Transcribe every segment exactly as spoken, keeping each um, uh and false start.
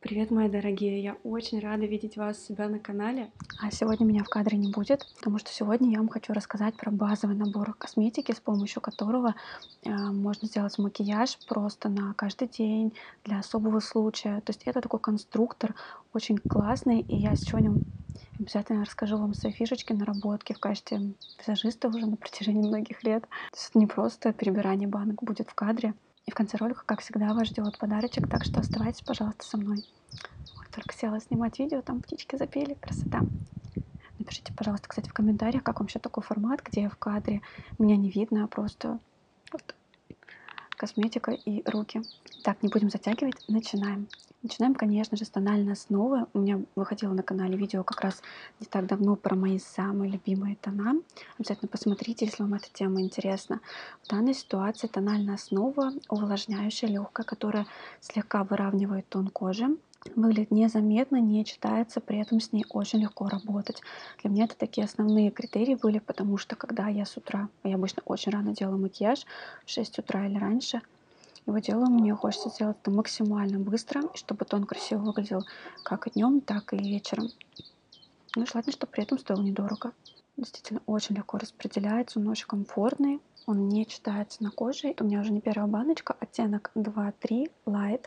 Привет, мои дорогие! Я очень рада видеть вас у себя на канале. А сегодня меня в кадре не будет, потому что сегодня я вам хочу рассказать про базовый набор косметики, с помощью которого э, можно сделать макияж просто на каждый день, для особого случая. То есть это такой конструктор, очень классный, и я сегодня обязательно расскажу вам свои фишечки, наработки в качестве визажиста уже на протяжении многих лет. То есть это не просто перебирание банок будет в кадре. И в конце ролика, как всегда, вас ждет подарочек, так что оставайтесь, пожалуйста, со мной. Вот только села снимать видео, там птички запели, красота. Напишите, пожалуйста, кстати, в комментариях, как вам вообще такой формат, где в кадре меня не видно, а просто вот косметика и руки. Так, не будем затягивать, начинаем. Начинаем, конечно же, с тональной основы. У меня выходило на канале видео как раз не так давно про мои самые любимые тона. Обязательно посмотрите, если вам эта тема интересна. В данной ситуации тональная основа увлажняющая, легкая, которая слегка выравнивает тон кожи. Выглядит незаметно, не читается, при этом с ней очень легко работать. Для меня это такие основные критерии были, потому что когда я с утра, а я обычно очень рано делаю макияж, в шесть утра или раньше, его делаю, мне хочется сделать это максимально быстро, и чтобы тон красиво выглядел как и днем, так и вечером. Ну и желательно, чтобы при этом стоил недорого. Действительно очень легко распределяется, он очень комфортный, он не читается на коже. Это у меня уже не первая баночка, оттенок два три Light.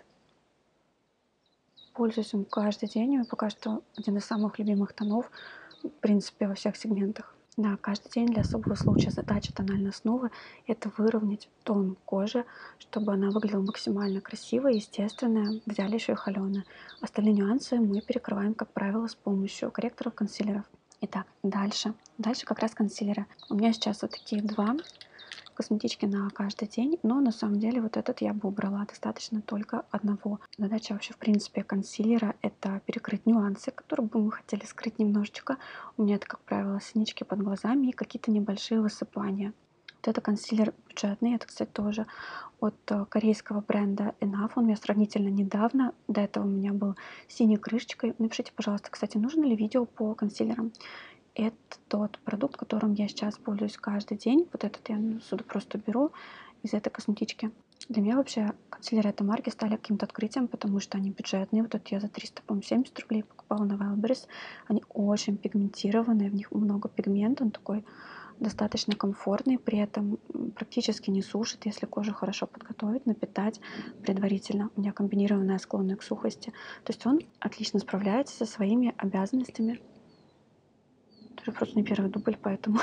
Пользуюсь им каждый день, и пока что один из самых любимых тонов, в принципе, во всех сегментах. Да, каждый день для особого случая задача тональной основы — это выровнять тон кожи, чтобы она выглядела максимально красиво, естественная. Взяли еще и холеные. Остальные нюансы мы перекрываем, как правило, с помощью корректоров, консилеров. Итак, дальше. Дальше как раз консилеры. У меня сейчас вот такие два косметички на каждый день, но на самом деле вот этот я бы убрала, достаточно только одного. Задача вообще в принципе консилера — это перекрыть нюансы, которые бы мы хотели скрыть немножечко. У меня это, как правило, синячки под глазами и какие-то небольшие высыпания. Вот это консилер бюджетный, это, кстати, тоже от корейского бренда Enough. Он у меня сравнительно недавно, до этого у меня был синей крышечкой. Напишите, пожалуйста, кстати, нужно ли видео по консилерам. Это тот продукт, которым я сейчас пользуюсь каждый день. Вот этот я сюда просто беру из этой косметички. Для меня вообще консилеры этой марки стали каким-то открытием, потому что они бюджетные. Вот этот я за триста семьдесят рублей покупала на Wildberries. Они очень пигментированные, в них много пигмента, он такой достаточно комфортный, при этом практически не сушит, если кожу хорошо подготовить, напитать предварительно. У меня комбинированная склонная к сухости. То есть он отлично справляется со своими обязанностями. Это просто не первый дубль, поэтому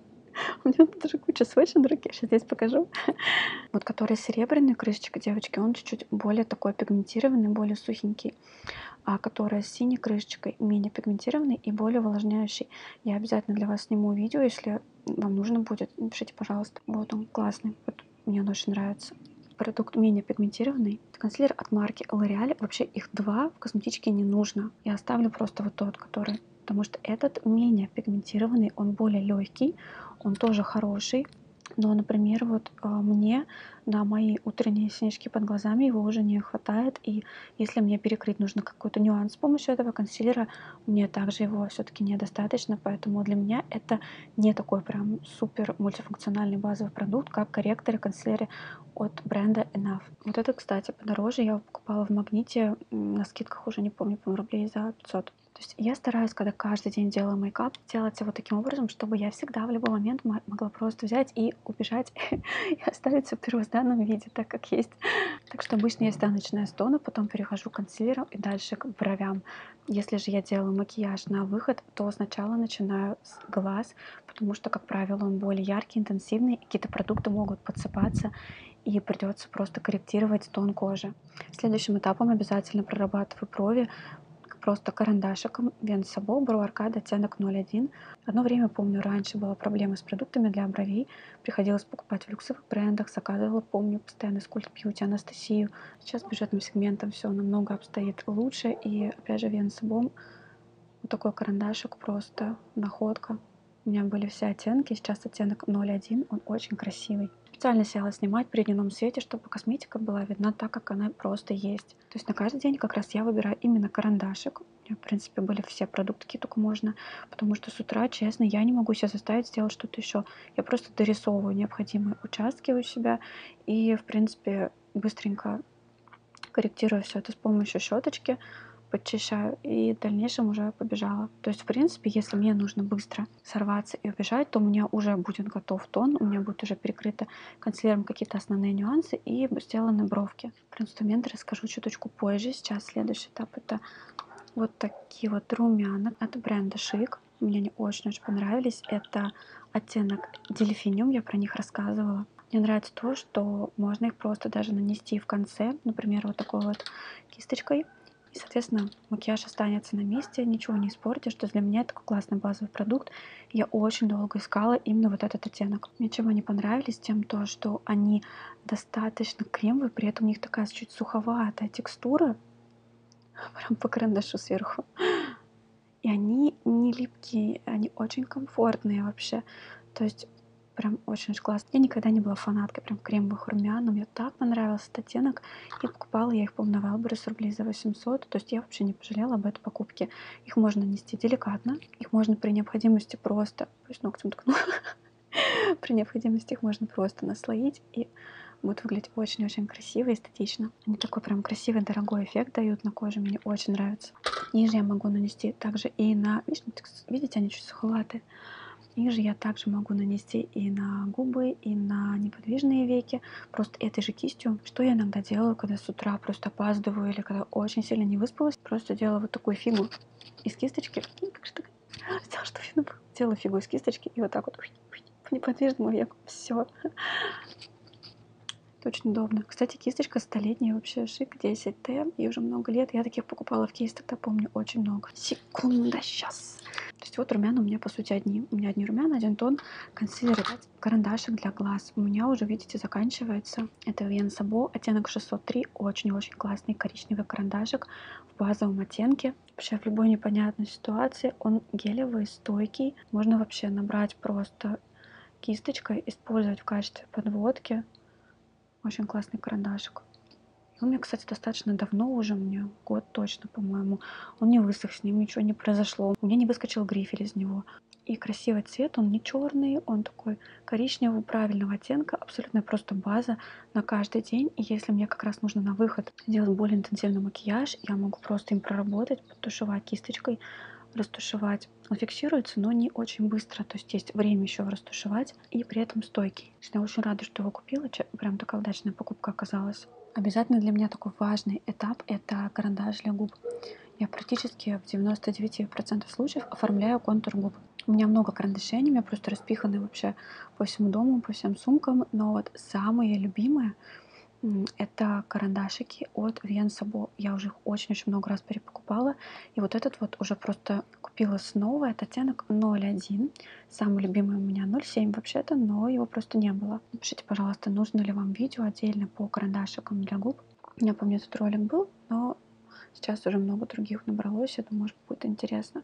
у меня тут даже куча свечей, дорогие, я сейчас здесь покажу. Вот который серебряный крышечка, девочки, он чуть-чуть более такой пигментированный, более сухенький. А которая с синей крышечкой менее пигментированный и более увлажняющий. Я обязательно для вас сниму видео, если вам нужно будет. Напишите, пожалуйста. Вот он классный, вот мне он очень нравится. Продукт менее пигментированный. Консилер от марки L'Oreal. Вообще их два в косметичке не нужно. Я оставлю просто вот тот, который... Потому что этот менее пигментированный, он более легкий, он тоже хороший. Но, например, вот мне на мои утренние синячки под глазами его уже не хватает. И если мне перекрыть нужно какой-то нюанс с помощью этого консилера, мне также его все-таки недостаточно. Поэтому для меня это не такой прям супер мультифункциональный базовый продукт, как корректоры, консилеры от бренда Enough. Вот это, кстати, подороже. Я его покупала в Магните на скидках, уже не помню, по рублей за пятьсот. То есть я стараюсь, когда каждый день делаю мейкап, делать его таким образом, чтобы я всегда в любой момент могла просто взять и убежать и оставить все в первозданном виде, так как есть. Так что обычно я всегда начинаю с тона, потом перехожу к консилеру и дальше к бровям. Если же я делаю макияж на выход, то сначала начинаю с глаз, потому что, как правило, он более яркий, интенсивный, и какие-то продукты могут подсыпаться, и придется просто корректировать тон кожи. Следующим этапом обязательно прорабатываю брови, просто карандашиком Венсабо Brow Arcade оттенок ноль один. Одно время, помню, раньше была проблема с продуктами для бровей. Приходилось покупать в люксовых брендах, заказывала, помню, постоянно с Cult Beauty, Анастасию. Сейчас бюджетным сегментом все намного обстоит лучше. И опять же Венсабо, вот такой карандашик, просто находка. У меня были все оттенки, сейчас оттенок ноль один, он очень красивый. Специально села снимать при дневном свете, чтобы косметика была видна так, как она просто есть. То есть на каждый день как раз я выбираю именно карандашик. У меня, в принципе, были все продукты, какие только можно, потому что с утра, честно, я не могу себя заставить сделать что-то еще. Я просто дорисовываю необходимые участки у себя и, в принципе, быстренько корректирую все это с помощью щеточки, подчищаю и в дальнейшем уже побежала. То есть, в принципе, если мне нужно быстро сорваться и убежать, то у меня уже будет готов тон, у меня будет уже перекрыто консилером какие-то основные нюансы и сделаны бровки. Про инструменты расскажу чуточку позже. Сейчас следующий этап — это вот такие вот румяна от бренда Chic. Мне они очень-очень понравились. Это оттенок Дельфиниум, я про них рассказывала. Мне нравится то, что можно их просто даже нанести в конце, например, вот такой вот кисточкой. И, соответственно, макияж останется на месте, ничего не испортишь. То есть для меня это такой классный базовый продукт. Я очень долго искала именно вот этот оттенок. Мне чем они понравились? Тем то, что они достаточно кремовые, при этом у них такая чуть суховатая текстура, прям по карандашу сверху. И они не липкие, они очень комфортные вообще. То есть прям очень-очень классно. Я никогда не была фанаткой прям кремовых румян, но мне так понравился этот оттенок. И покупала я их, по-моему, на Wildberries рублей за восемьсот. То есть я вообще не пожалела об этой покупке. Их можно нанести деликатно. Их можно при необходимости просто... Пусть ногтем ткну. При необходимости их можно просто наслоить, и будет выглядеть очень-очень красиво и эстетично. Они такой прям красивый, дорогой эффект дают на коже. Мне очень нравится. Ниже я могу нанести также и на... Видите, они чуть суховатые. Ниже я также могу нанести и на губы, и на неподвижные веки, просто этой же кистью. Что я иногда делаю, когда с утра просто опаздываю или когда очень сильно не выспалась, просто делаю вот такую фигу из кисточки. Как же так? Сделала, что видно было. Делаю фигу из кисточки и вот так вот по неподвижному веку. Все. Это очень удобно. Кстати, кисточка столетняя, вообще Chic десять тэ. Ей уже много лет. Я таких покупала в кейс, тогда помню, очень много. Секунда, сейчас. То есть вот румяна у меня, по сути, одни. У меня одни румяна, один тон, консилер, карандашик для глаз. У меня уже, видите, заканчивается. Это Вен Сабо, оттенок шестьсот три. Очень-очень классный коричневый карандашик в базовом оттенке. Вообще в любой непонятной ситуации он гелевый, стойкий. Можно вообще набрать просто кисточкой, использовать в качестве подводки. Очень классный карандашик. Он у меня, кстати, достаточно давно уже, мне год точно, по-моему. Он не высох, с ним ничего не произошло. У меня не выскочил грифель из него. И красивый цвет, он не черный, он такой коричневого, правильного оттенка. Абсолютно просто база на каждый день. И если мне как раз нужно на выход сделать более интенсивный макияж, я могу просто им проработать, подтушевать кисточкой, растушевать. Он фиксируется, но не очень быстро. То есть есть время еще растушевать и при этом стойкий. Я очень рада, что его купила. Прям такая удачная покупка оказалась. Обязательно для меня такой важный этап — это карандаш для губ. Я практически в девяноста девяти процентах случаев оформляю контур губ. У меня много карандашей, они у меня просто распиханы вообще по всему дому, по всем сумкам. Но вот самые любимые — это карандашики от Вен Сабо. Я уже их очень-очень много раз перепокупала. И вот этот вот уже просто купила снова. Это оттенок ноль один. Самый любимый у меня ноль семь вообще-то, но его просто не было. Напишите, пожалуйста, нужно ли вам видео отдельно по карандашикам для губ. У меня, помню, этот ролик был, но сейчас уже много других набралось. Я думаю, может, будет интересно.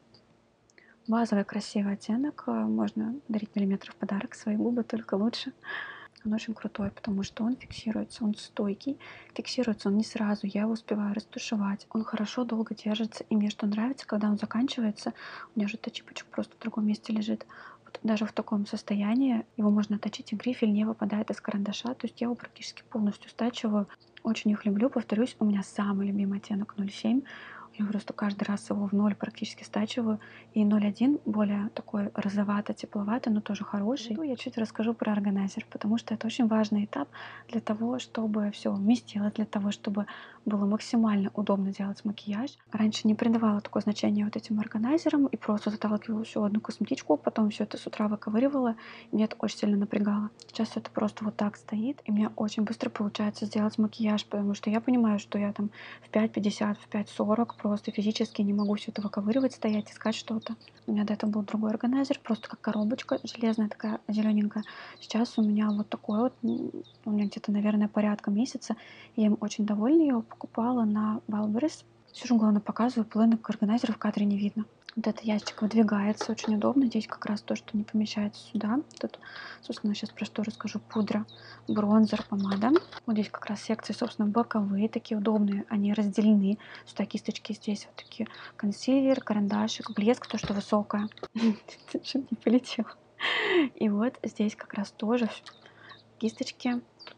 Базовый красивый оттенок. Можно дарить миллиметров в подарок. Свои губы только лучше. Он очень крутой, потому что он фиксируется, он стойкий. Фиксируется он не сразу, я его успеваю растушевать. Он хорошо долго держится, и мне что нравится, когда он заканчивается, у меня же точипочек просто в другом месте лежит. Вот даже в таком состоянии его можно точить, и грифель не выпадает из карандаша. То есть я его практически полностью стачиваю. Очень их люблю. Повторюсь, у меня самый любимый оттенок ноль семь. Я просто каждый раз его в ноль практически стачиваю. И ноль один более такой розовато-тепловатый, но тоже хороший. Я чуть расскажу про органайзер, потому что это очень важный этап для того, чтобы все вместилось, для того, чтобы было максимально удобно делать макияж. Раньше не придавала такое значение вот этим органайзерам и просто заталкивала всю одну косметичку, потом все это с утра выковыривала, и меня это очень сильно напрягало. Сейчас это просто вот так стоит, и мне очень быстро получается сделать макияж, потому что я понимаю, что я там в пять пятьдесят, в пять сорок просто физически не могу все это выковыривать, стоять, искать что-то. У меня до этого был другой органайзер, просто как коробочка железная такая, зелененькая. Сейчас у меня вот такой вот, у меня где-то, наверное, порядка месяца. Я им очень довольна, я его покупала на Wildberries. Сижу, главное, показываю, половинок органайзера в кадре не видно. Вот этот ящик выдвигается, очень удобно. Здесь как раз то, что не помещается сюда. Тут, собственно, сейчас про что расскажу. Пудра, бронзер, помада. Вот здесь как раз секции, собственно, боковые, такие удобные. Они разделены. Сюда кисточки, здесь вот такие консилер, карандашик, блеск, то, что высокое. Чтобы не полетело. И вот здесь как раз тоже кисточки. Тут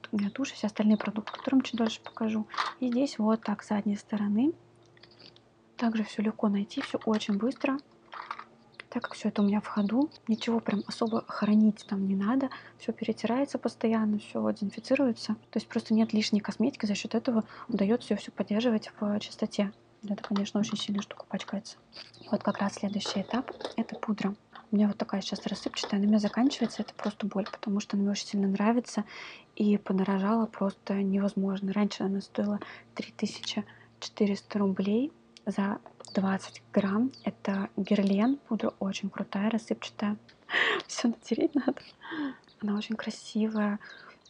у меня тушь, все остальные продукты, которым чуть дольше покажу. И здесь вот так с задней стороны. Также все легко найти, все очень быстро. Так как все это у меня в ходу, ничего прям особо хранить там не надо. Все перетирается постоянно, все дезинфицируется. То есть просто нет лишней косметики, за счет этого удается все поддерживать в чистоте. Это, конечно, очень сильная штука, пачкается. И вот как раз следующий этап — это пудра. У меня вот такая сейчас рассыпчатая, она у меня заканчивается, это просто боль, потому что она мне очень сильно нравится и подорожала просто невозможно. Раньше она стоила три тысячи четыреста рублей за двадцать грамм. Это Герлен, пудра очень крутая, рассыпчатая. Все натереть надо. Она очень красивая,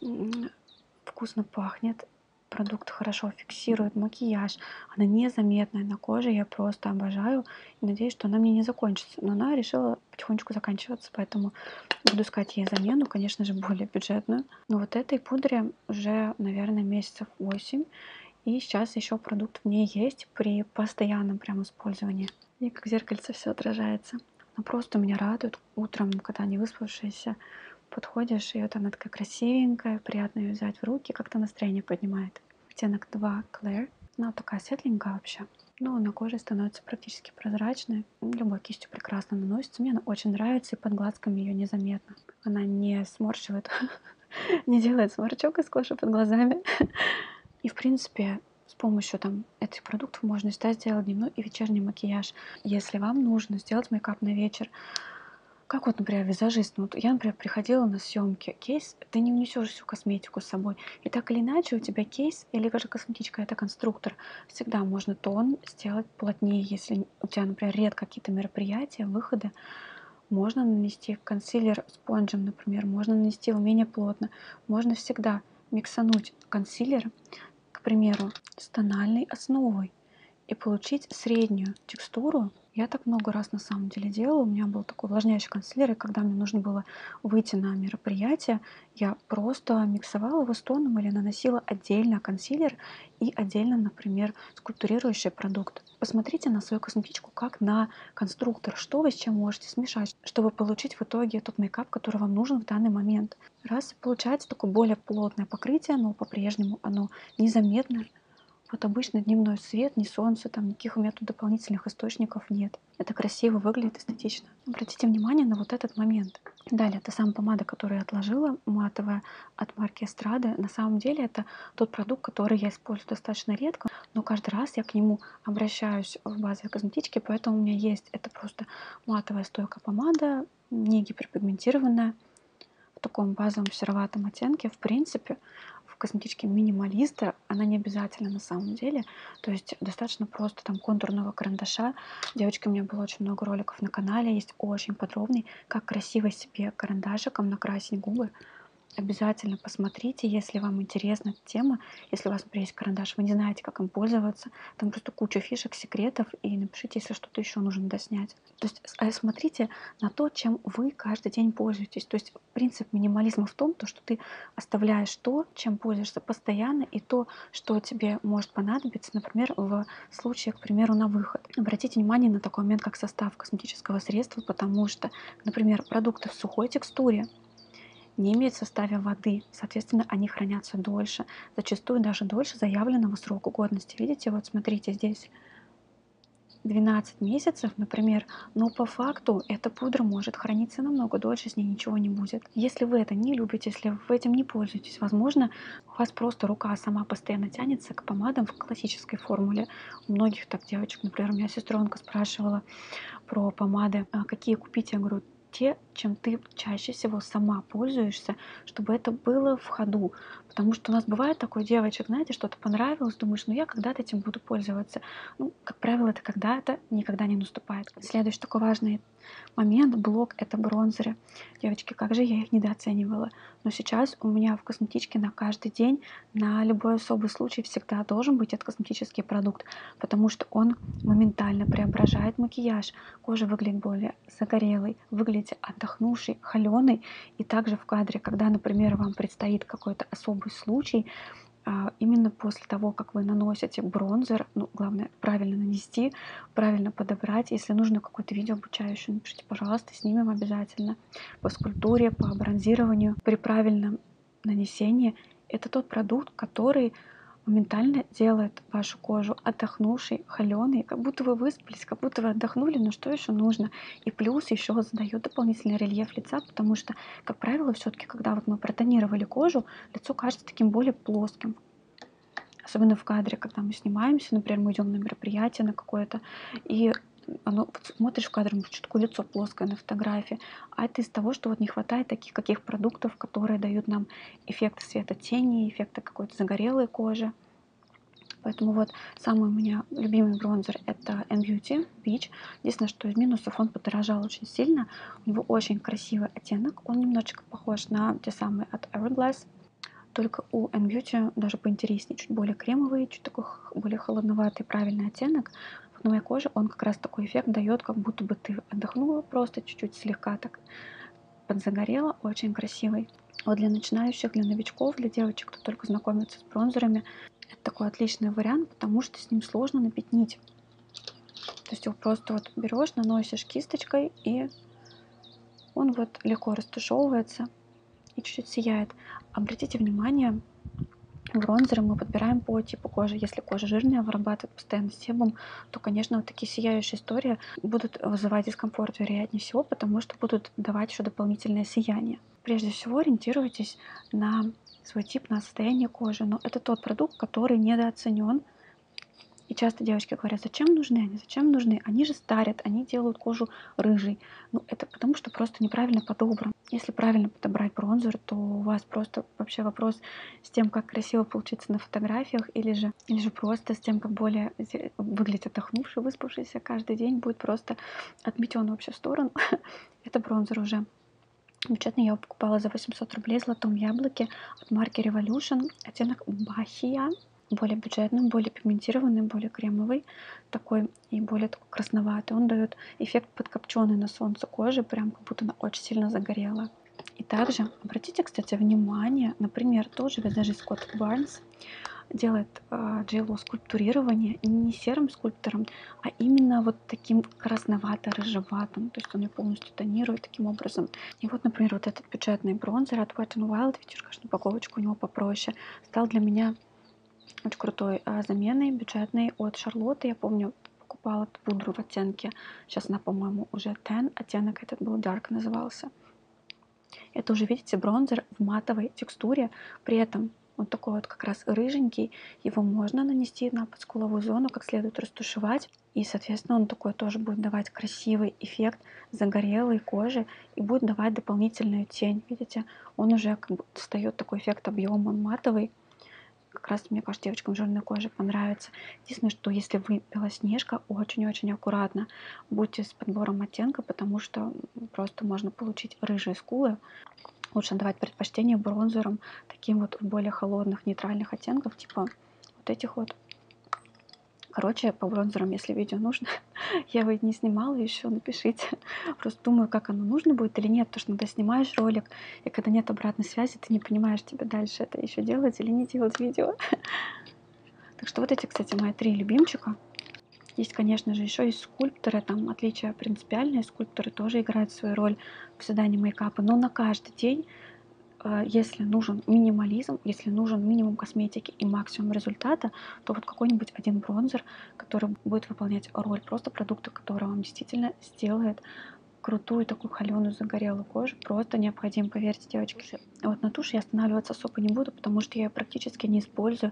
вкусно пахнет. Продукт хорошо фиксирует макияж. Она незаметная на коже, я просто обожаю. И надеюсь, что она мне не закончится. Но она решила потихонечку заканчиваться, поэтому буду искать ей замену, конечно же, более бюджетную. Но вот этой пудре уже, наверное, месяцев восемь. И сейчас еще продукт в ней есть при постоянном прям использовании. И как в зеркальце все отражается. Она просто меня радует утром, когда не выспавшаяся. Подходишь, и вот она такая красивенькая, приятно ее взять в руки, как-то настроение поднимает. Оттенок два Claire. Она вот такая светленькая вообще. Но на коже становится практически прозрачной. Любой кистью прекрасно наносится. Мне она очень нравится, и под глазками ее незаметно. Она не сморщивает, не делает сморчок из кожи под глазами. И в принципе, с помощью там этих продуктов можно всегда сделать дневной и вечерний макияж. Если вам нужно сделать мейкап на вечер, как вот, например, визажист. Ну, вот я, например, приходила на съемки. Кейс, ты не унесешь всю косметику с собой. И так или иначе у тебя кейс или даже косметичка — это конструктор. Всегда можно тон сделать плотнее. Если у тебя, например, редко какие-то мероприятия, выходы, можно нанести консилер спонжем, например, можно нанести его менее плотно. Можно всегда миксануть консилер, к примеру, с тональной основой и получить среднюю текстуру. Я так много раз на самом деле делала. У меня был такой увлажняющий консилер, и когда мне нужно было выйти на мероприятие, я просто миксовала его с тоном или наносила отдельно консилер и отдельно, например, скульптурирующий продукт. Посмотрите на свою косметичку как на конструктор, что вы с чем можете смешать, чтобы получить в итоге тот мейкап, который вам нужен в данный момент. Раз получается такое более плотное покрытие, но по-прежнему оно незаметное. Вот обычный дневной свет, ни солнца, там никаких у меня тут дополнительных источников нет. Это красиво выглядит, эстетично. Обратите внимание на вот этот момент. Далее, это сама помада, которую я отложила, матовая, от марки Эстрада. На самом деле это тот продукт, который я использую достаточно редко, но каждый раз я к нему обращаюсь в базовой косметичке, поэтому у меня есть, это просто матовая стойкая помада, не гиперпигментированная, в таком базовом сероватом оттенке. В принципе, в косметичке минималиста она не обязательно на самом деле. То есть достаточно просто там контурного карандаша. Девочки, у меня было очень много роликов на канале, есть очень подробный, как красиво себе карандашиком накрасить губы. Обязательно посмотрите, если вам интересна эта тема. Если у вас, например, есть карандаш, вы не знаете, как им пользоваться, там просто куча фишек, секретов, и напишите, если что-то еще нужно доснять. То есть смотрите на то, чем вы каждый день пользуетесь. То есть принцип минимализма в том, то, что ты оставляешь то, чем пользуешься постоянно, и то, что тебе может понадобиться, например, в случае, к примеру, на выход. Обратите внимание на такой момент, как состав косметического средства, потому что, например, продукты в сухой текстуре не имеют в составе воды, соответственно, они хранятся дольше, зачастую даже дольше заявленного срока годности. Видите, вот смотрите, здесь двенадцать месяцев, например, но по факту эта пудра может храниться намного дольше, с ней ничего не будет. Если вы это не любите, если вы этим не пользуетесь, возможно, у вас просто рука сама постоянно тянется к помадам в классической формуле. У многих так девочек, например, у меня сестренка спрашивала про помады, а какие купить, я говорю, те, чем ты чаще всего сама пользуешься, чтобы это было в ходу. Потому что у нас бывает такое, девочек, знаете, что-то понравилось, думаешь, ну я когда-то этим буду пользоваться. Ну, как правило, это когда-то никогда не наступает. Следующий такой важный момент, блок — это бронзеры. Девочки, как же я их недооценивала. Но сейчас у меня в косметичке на каждый день, на любой особый случай всегда должен быть этот косметический продукт, потому что он моментально преображает макияж. Кожа выглядит более загорелой, выглядит отдохнувшей, холеной. И также в кадре, когда, например, вам предстоит какой-то особый случай, именно после того, как вы наносите бронзер, ну, главное правильно нанести, правильно подобрать. Если нужно какое-то видео обучающее, напишите, пожалуйста, снимем обязательно. По скульптуре, по бронзированию, при правильном нанесении Это тот продукт, который моментально делает вашу кожу отдохнувшей, холеной, как будто вы выспались, как будто вы отдохнули, но что еще нужно? И плюс еще задает дополнительный рельеф лица, потому что, как правило, все-таки, когда вот мы протонировали кожу, лицо кажется таким более плоским. Особенно в кадре, когда мы снимаемся, например, мы идем на мероприятие на какое-то, и оно, вот смотришь в кадр, что такое лицо плоское на фотографии, а это из того, что вот не хватает таких каких продуктов, которые дают нам эффект светотени, эффекта какой-то загорелой кожи. Поэтому вот самый у меня любимый бронзер это эм бьюти Peach. Единственное, что из минусов, он подорожал очень сильно. У него очень красивый оттенок, он немножечко похож на те самые от Hourglass. Только у эм бьюти даже поинтереснее, чуть более кремовый, чуть такой более холодноватый, правильный оттенок. Вот на моей коже он как раз такой эффект дает, как будто бы ты отдохнула просто чуть-чуть слегка так подзагорела, очень красивый. Вот для начинающих, для новичков, для девочек, кто только знакомится с бронзерами, это такой отличный вариант, потому что с ним сложно напятнить. То есть его просто вот берешь, наносишь кисточкой, и он вот легко растушевывается и чуть-чуть сияет. Обратите внимание, бронзеры мы подбираем по типу кожи. Если кожа жирная, вырабатывает постоянно себум, то, конечно, вот такие сияющие истории будут вызывать дискомфорт, вероятнее всего, потому что будут давать еще дополнительное сияние. Прежде всего, ориентируйтесь на свой тип, на состояние кожи. Но это тот продукт, который недооценен. И часто девочки говорят, зачем нужны они, зачем нужны? Они же старят, они делают кожу рыжей. Ну, это потому, что просто неправильно подобран. Если правильно подобрать бронзер, то у вас просто вообще вопрос с тем, как красиво получится на фотографиях, или же, или же просто с тем, как более выглядит отдохнувший, выспавшийся каждый день, будет просто отметен вообще в сторону. Это бронзер уже. Бюджетный я его покупала за восемьсот рублей в золотом яблоке от марки Revolution. Оттенок Бахия. Более бюджетным, более пигментированный, более кремовый такой и более такой красноватый. Он дает эффект подкопченной на солнце кожи, прям как будто она очень сильно загорела. И также обратите, кстати, внимание, например, тоже визажист Scott Barnes делает э, джело скульптурирование не серым скульптором, а именно вот таким красновато-рыжеватым. То есть он ее полностью тонирует таким образом. И вот, например, вот этот бюджетный бронзер от Wet n Wild, видишь, конечно, упаковочка у него попроще, стал для меня очень крутой а, заменой, бюджетной от Шарлотты. Я помню, покупала пудру в оттенке, сейчас она, по-моему, уже десять, оттенок этот был Dark назывался. Это уже, видите, бронзер в матовой текстуре, при этом он такой вот как раз рыженький, его можно нанести на подскуловую зону, как следует растушевать, и, соответственно, он такой тоже будет давать красивый эффект загорелой кожи и будет давать дополнительную тень, видите, он уже как бы дает такой эффект объема, он матовый. Как раз, мне кажется, девочкам с жирной кожей понравится. Единственное, что если вы белоснежка, очень-очень аккуратно будьте с подбором оттенка, потому что просто можно получить рыжие скулы. Лучше давать предпочтение бронзерам, таким вот более холодных, нейтральных оттенков, типа вот этих вот. Короче, по бронзерам, если видео нужно, я его не снимала еще, напишите. Просто думаю, как оно нужно будет или нет, потому что иногда снимаешь ролик, и когда нет обратной связи, ты не понимаешь, тебе дальше это еще делать или не делать видео. Так что вот эти, кстати, мои три любимчика. Есть, конечно же, еще есть скульпторы, там отличия принципиальные, скульпторы тоже играют свою роль в создании мейкапа, но на каждый день, если нужен минимализм, если нужен минимум косметики и максимум результата, то вот какой-нибудь один бронзер, который будет выполнять роль просто продукта, который вам действительно сделает крутую такую холеную загорелую кожу, просто необходим, поверьте, девочки. Вот на тушь я останавливаться особо не буду, потому что я ее практически не использую.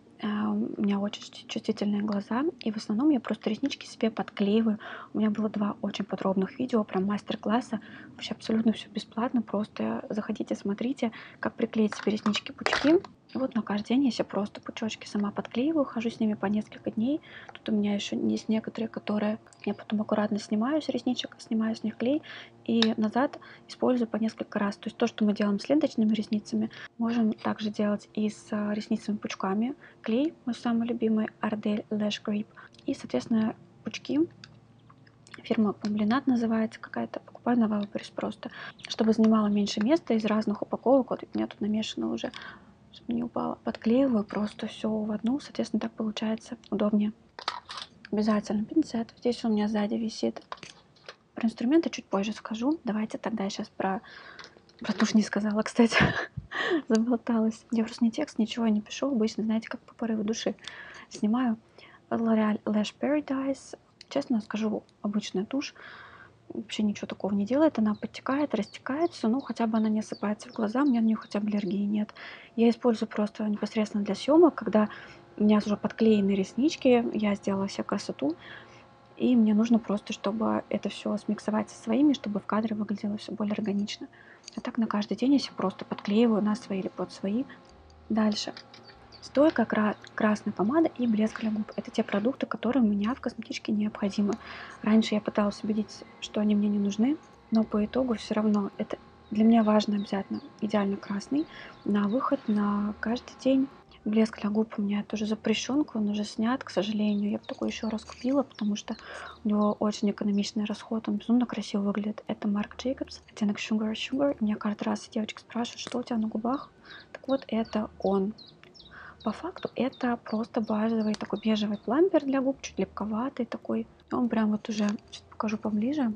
У меня очень чувствительные глаза, и в основном я просто реснички себе подклеиваю. У меня было два очень подробных видео, прям мастер-класса, вообще абсолютно все бесплатно, просто заходите, смотрите, как приклеить себе реснички-пучки. И вот на каждый день я себе просто пучочки сама подклеиваю, хожу с ними по несколько дней. Тут у меня еще есть некоторые, которые я потом аккуратно снимаю с ресничек, снимаю с них клей и назад использую по несколько раз. То есть то, что мы делаем с ленточными ресницами, можем также делать и с ресницами пучками. Клей, мой самый любимый, Ardell Lash Grip. И, соответственно, пучки. Фирма Помблинат называется какая-то. Покупаю на Wildberries просто, чтобы занимала меньше места из разных упаковок. Вот у меня тут намешано уже, чтобы не упало. Подклеиваю просто все в одну, соответственно, так получается удобнее. Обязательно пинцет. Здесь у меня сзади висит. Про инструменты чуть позже скажу. Давайте тогда я сейчас про, про тушь не сказала, кстати. Заболталась. Я просто ни текст, ничего не пишу. Обычно, знаете, как по порыву души снимаю. L'Oreal Lash Paradise. Честно скажу, обычная тушь. Вообще ничего такого не делает. Она подтекает, растекается. Ну, хотя бы она не осыпается в глаза. У меня на нее хотя бы аллергии нет. Я использую просто непосредственно для съемок, когда у меня уже подклеены реснички. Я сделала себе красоту. И мне нужно просто, чтобы это все смиксовать со своими, чтобы в кадре выглядело все более органично. А так на каждый день я себе просто подклеиваю на свои или под свои. Дальше. Стойкая кра- красная помада и блеск для губ. Это те продукты, которые у меня в косметичке необходимы. Раньше я пыталась убедить, что они мне не нужны, но по итогу все равно это для меня важно обязательно идеально красный на выход, на каждый день. Блеск для губ у меня тоже запрещенка, он уже снят, к сожалению. Я бы такой еще раз купила, потому что у него очень экономичный расход, он безумно красиво выглядит. Это Марк Джейкобс, оттенок Sugar Sugar. Меня каждый раз девочки спрашивают, что у тебя на губах. Так вот, это он. По факту это просто базовый такой бежевый плампер для губ, чуть липковатый такой. Он прям вот уже, сейчас покажу поближе,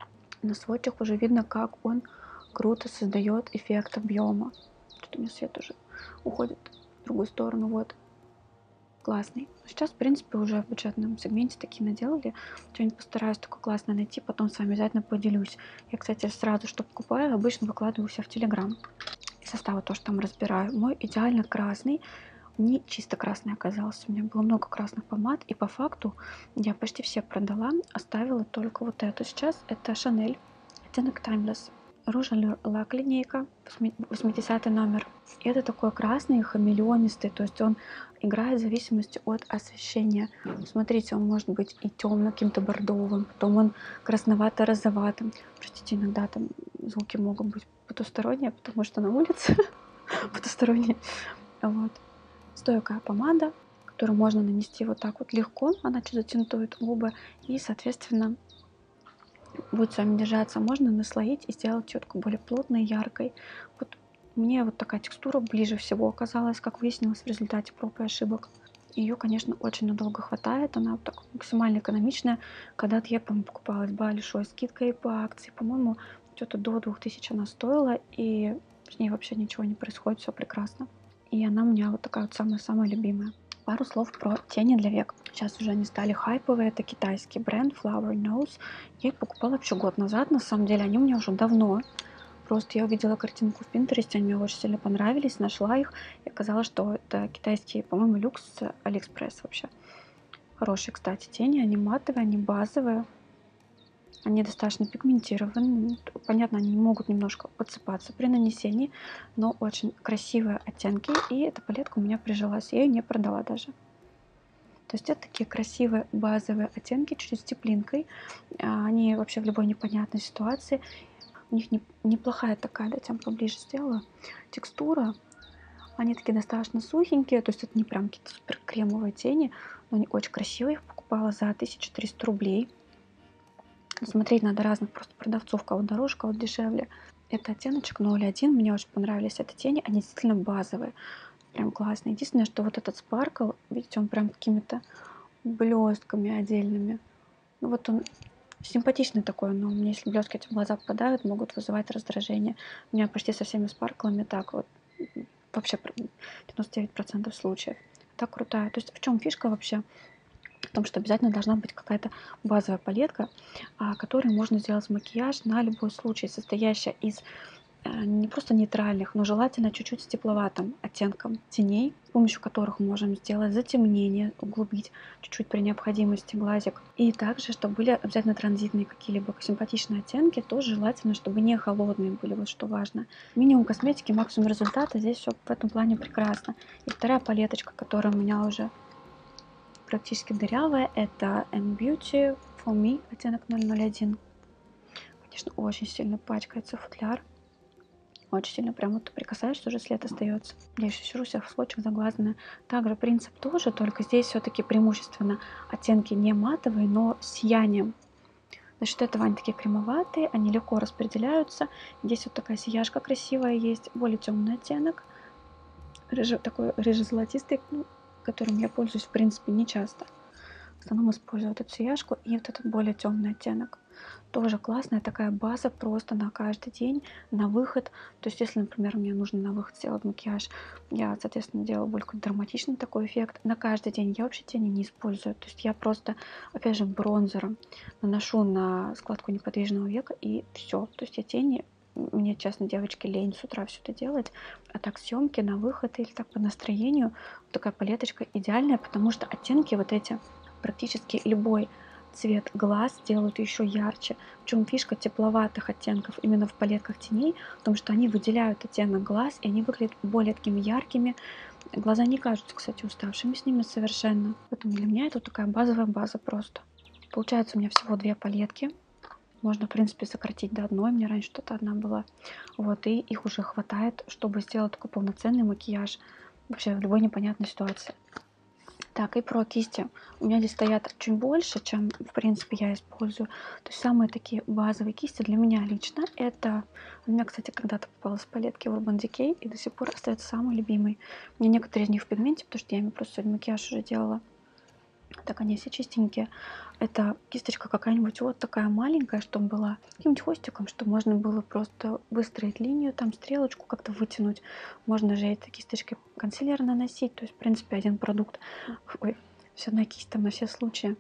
на сводчах уже видно, как он круто создает эффект объема. Тут у меня свет уже уходит в другую сторону, вот. Классный. Сейчас, в принципе, уже в бюджетном сегменте такие наделали. Что-нибудь постараюсь такое классное найти, потом с вами обязательно поделюсь. Я, кстати, сразу, что покупаю, обычно выкладываю себя в Телеграм. И составы тоже там разбираю. Мой идеально красный. Не чисто красный оказался. У меня было много красных помад, и по факту я почти все продала, оставила только вот эту. Сейчас это Chanel, оттенок Timeless. Rouge à Lac линейка, восьмидесятый номер. И это такой красный, хамелеонистый, то есть он играет в зависимости от освещения. Смотрите, он может быть и темным, каким-то бордовым, потом он красновато-розоватым. Простите, иногда там звуки могут быть потусторонние, потому что на улице потусторонние. Вот. Стойкая помада, которую можно нанести вот так вот легко, она чуть затинтует губы и, соответственно, будет с вами держаться. Можно наслоить и сделать четко более плотной, яркой. Вот мне вот такая текстура ближе всего оказалась, как выяснилось в результате проб и ошибок. Ее, конечно, очень надолго хватает, она вот так максимально экономичная. Когда-то я, по-моему, покупала с большой скидкой по акции, по-моему, что-то до двух тысяч она стоила, и с ней вообще ничего не происходит, все прекрасно. И она у меня вот такая вот самая-самая любимая. Пару слов про тени для век. Сейчас уже они стали хайповые. Это китайский бренд Flower Nose. Я их покупала вообще год назад. На самом деле они у меня уже давно. Просто я увидела картинку в Пинтересте, они мне очень сильно понравились, нашла их. И оказалось, что это китайские, по-моему, люкс с Алиэкспресс вообще. Хорошие, кстати, тени. Они матовые, они базовые. Они достаточно пигментированы. Понятно, они могут немножко подсыпаться при нанесении, но очень красивые оттенки. И эта палетка у меня прижилась. Я ее не продала даже. То есть это такие красивые базовые оттенки, чуть-чуть с теплинкой. Они вообще в любой непонятной ситуации. У них неплохая такая, да, я поближе сделала, текстура. Они такие достаточно сухенькие, то есть это не прям какие-то супер кремовые тени, но они очень красивые. Я их покупала за тысячу триста рублей. Смотреть надо разных просто продавцов, кого дороже, кого дешевле. Это оттеночек ноль один, мне очень понравились эти тени, они действительно базовые, прям классные. Единственное, что вот этот спаркл, видите, он прям какими-то блестками отдельными. Ну вот он симпатичный такой, но мне если блестки эти в глаза попадают, могут вызывать раздражение. У меня почти со всеми спарклами так вот, вообще девяносто девять процентов случаев. Так крутая. То есть в чем фишка вообще? В том, что обязательно должна быть какая-то базовая палетка, которой можно сделать макияж на любой случай, состоящая из не просто нейтральных, но желательно чуть-чуть с тепловатым оттенком теней, с помощью которых мы можем сделать затемнение, углубить чуть-чуть при необходимости глазик. И также, чтобы были обязательно транзитные какие-либо симпатичные оттенки, тоже желательно, чтобы не холодные были, вот что важно. Минимум косметики, максимум результата, здесь все в этом плане прекрасно. И вторая палеточка, которая у меня уже практически дырявая, это N-Beauty For Me, оттенок ноль ноль один. Конечно, очень сильно пачкается футляр. Очень сильно прям вот прикасаешься, уже след остается. Я еще сижу себя в сводчик заглазанная. Также принцип тоже, только здесь все-таки преимущественно оттенки не матовые, но с сиянием. За счет этого они такие кремоватые, они легко распределяются. Здесь вот такая сияшка красивая есть, более темный оттенок. Рыжий, такой рыжий-золотистый, ну, которым я пользуюсь в принципе не часто. В основном использую вот эту сияшку и вот этот более темный оттенок. Тоже классная такая база просто на каждый день, на выход. То есть, если, например, мне нужно на выход сделать макияж, я, соответственно, делаю более какой-то драматичный такой эффект. На каждый день я вообще тени не использую. То есть я просто, опять же, бронзером наношу на складку неподвижного века и все. То есть я тени, мне, честно, девочки, лень с утра все это делать. А так съемки на выход или так по настроению, такая палеточка идеальная, потому что оттенки вот эти практически любой цвет глаз делают еще ярче. В чем фишка тепловатых оттенков именно в палетках теней, в том, что они выделяют оттенок глаз, и они выглядят более такими яркими. Глаза не кажутся, кстати, уставшими с ними совершенно. Поэтому для меня это такая базовая база просто. Получается у меня всего две палетки. Можно, в принципе, сократить до одной. Мне раньше что-то одна была. Вот, и их уже хватает, чтобы сделать такой полноценный макияж вообще в любой непонятной ситуации. Так, и про кисти. У меня здесь стоят чуть больше, чем, в принципе, я использую. То есть самые такие базовые кисти для меня лично это... У меня, кстати, когда-то попалась в палетки Urban Decay и до сих пор остается самый любимый. У меня некоторые из них в пигменте, потому что я ими просто сегодня макияж уже делала. Так они все чистенькие. Это кисточка какая-нибудь вот такая маленькая, чтобы была каким-нибудь хвостиком, чтобы можно было просто выстроить линию, там стрелочку как-то вытянуть. Можно же этой кисточкой консилер наносить. То есть, в принципе, один продукт. Ой, все на кисть там на все случаи.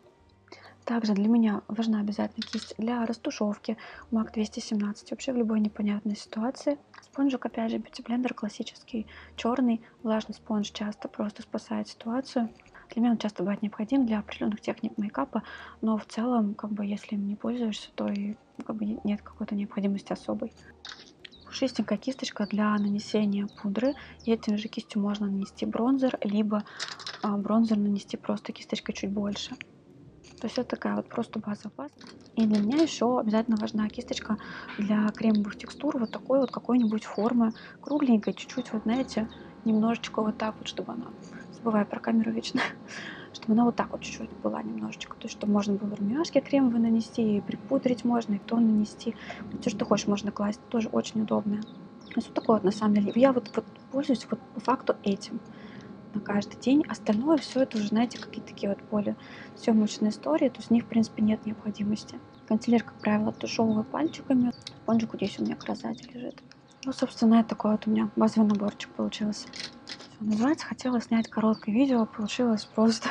Также для меня важна обязательно кисть для растушевки мак двести семнадцать. Вообще в любой непонятной ситуации. Спонжик, опять же, Beauty Blender классический, черный. Влажный спонж часто просто спасает ситуацию. Для меня он часто бывает необходим для определенных техник мейкапа, но в целом, как бы, если им не пользуешься, то и как бы нет какой-то необходимости особой. Пушистенькая кисточка для нанесения пудры. И этим же кистью можно нанести бронзер, либо а, бронзер нанести просто кисточкой чуть больше. То есть это такая вот просто база база. И для меня еще обязательно важна кисточка для кремовых текстур, вот такой вот какой-нибудь формы, кругленькой, чуть-чуть, вот знаете, немножечко вот так вот, чтобы она, забываю про камеру вечно, чтобы она вот так вот чуть-чуть была немножечко, то есть чтобы можно было румяшки кремовые нанести, и припудрить можно, и тон нанести, все, что хочешь, можно класть, тоже очень удобно. То есть вот такое вот на самом деле. Я вот, вот пользуюсь вот по факту этим на каждый день. Остальное все это уже, знаете, какие-то такие вот более съемочные истории, то есть в них, в принципе, нет необходимости. Консилер, как правило, оттушевываю пальчиками. Спонжик вот здесь у меня как раз сзади лежит. Ну, собственно, это такой вот у меня базовый наборчик получился. Всё, называется, хотела снять короткое видео, получилось просто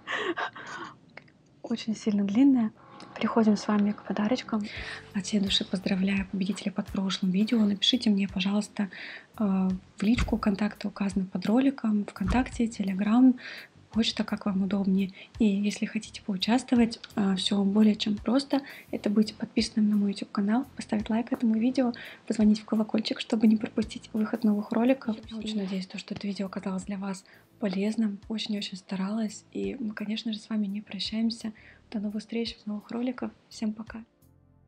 очень сильно длинное. Переходим с вами к подарочкам. От всей души поздравляю победителя под прошлым видео. Напишите мне, пожалуйста, в личку, контакты указаны под роликом, ВКонтакте, Телеграм, почта, как вам удобнее. И если хотите поучаствовать, все более чем просто. Это быть подписанным на мой YouTube канал, поставить лайк этому видео, позвонить в колокольчик, чтобы не пропустить выход новых роликов. Я очень надеюсь, что это видео оказалось для вас полезным. Очень-очень старалась. И мы, конечно же, с вами не прощаемся. До новых встреч в новых роликах. Всем пока!